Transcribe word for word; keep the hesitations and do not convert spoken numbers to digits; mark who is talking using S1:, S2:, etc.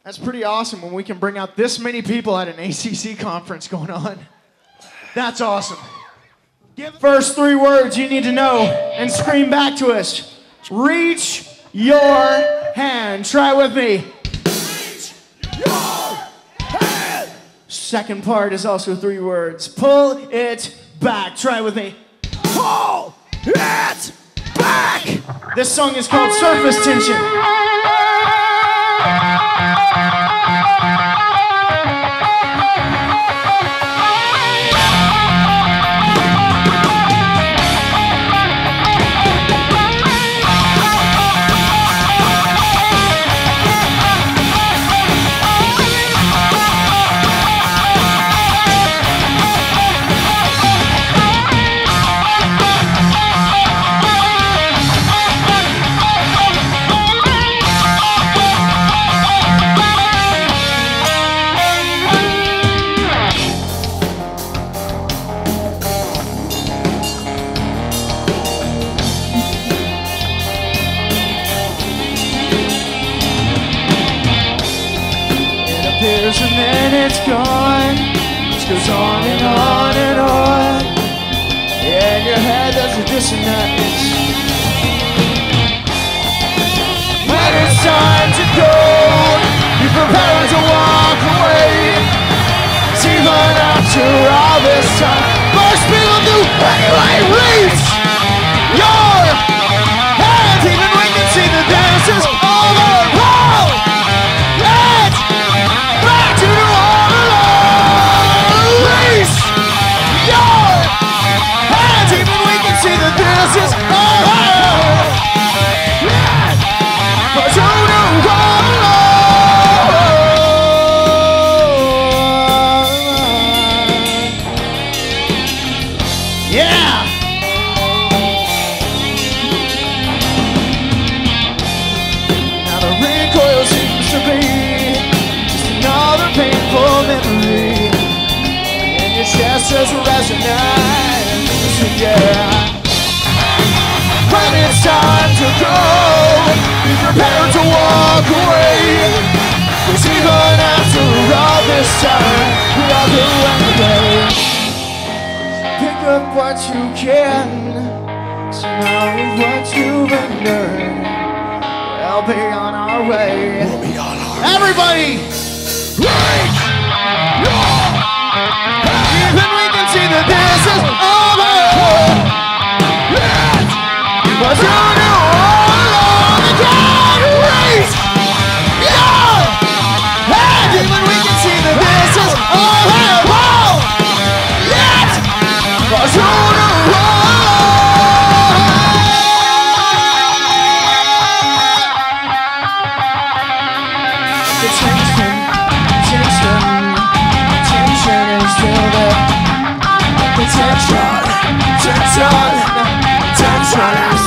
S1: That's pretty awesome when we can bring out this many people at an A C C conference going on. That's awesome. First three words you need to know and scream back to us. Reach your hand. Try it with me.
S2: Reach your hand.
S1: Second part is also three words. Pull it back. Try it with me.
S2: Pull it back.
S1: This song is called Surface Tension. And then it's gone. It goes on and on and on. Yeah, in your head there's a dissonance. When it's time to go, you prepare to walk away. It's even after all this time, most people do anyway. Reach your hand, even when you see the dance is over. Pull it back to the wall. Reach your hand, even when you see the dance is over. But you don't go yeah! Now the recoil seems to be just another painful memory, and your chest says resonance, yeah. When it's time to go, be prepared to walk away. 'Cause even after all this time, we'll do anyway. Pick up what you can, smile with what you've endured. We'll be on our way.
S2: We'll be on our way.
S1: Everybody!
S2: Reach your hand.
S1: Even we can see that this is over.
S2: Hand.
S1: But you know all along again. Reach your hand. Even we can see that this is over. Whoa! Yet! But you know all the tension, tension, tension is still there. The tension, tension, tension is